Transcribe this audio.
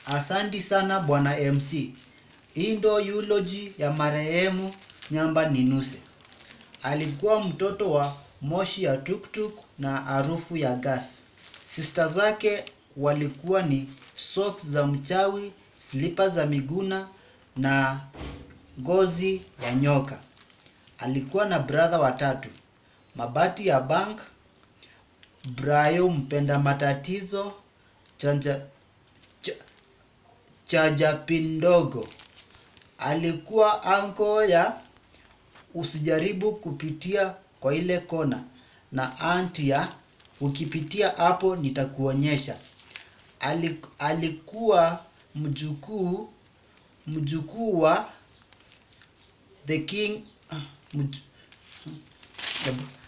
Asanti sana bwana MC. Hii ndo eulogy ya marehemu Nyamba Ninuse. Alikuwa mtoto wa moshi ya tuktuk na harufu ya gas. Sister zake walikuwa ni socks za mchawi, slippers za Miguna na ngozi ya nyoka. Alikuwa na brother watatu: Mabati ya bank, Brayo mpenda matatizo, Chajapindogo. Alikuwa anko ya usijaribu kupitia kwa ile kona, na auntie ya ukipitia hapo nitakuonyesha. Alikuwa mjukuu wa the king